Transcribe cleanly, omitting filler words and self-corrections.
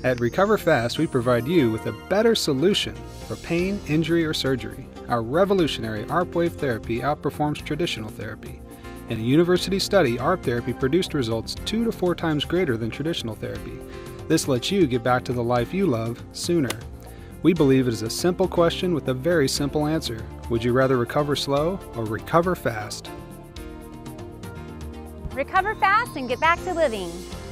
At RecoverFast, we provide you with a better solution for pain, injury, or surgery. Our revolutionary ARP wave therapy outperforms traditional therapy. In a university study, ARP therapy produced results 2 to 4 times greater than traditional therapy. This lets you get back to the life you love sooner. We believe it is a simple question with a very simple answer. Would you rather recover slow or recover fast? Recover fast and get back to living.